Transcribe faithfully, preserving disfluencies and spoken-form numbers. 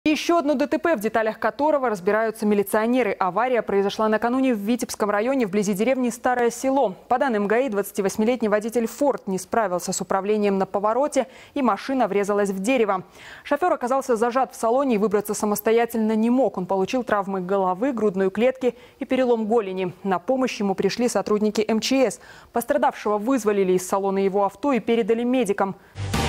Еще одно ДТП, в деталях которого разбираются милиционеры. Авария произошла накануне в Витебском районе, вблизи деревни Старое Село. По данным ГАИ, двадцативосьмилетний водитель «Форд» не справился с управлением на повороте, и машина врезалась в дерево. Шофер оказался зажат в салоне и выбраться самостоятельно не мог. Он получил травмы головы, грудной клетки и перелом голени. На помощь ему пришли сотрудники эм че эс. Пострадавшего вызволили из салона его авто и передали медикам.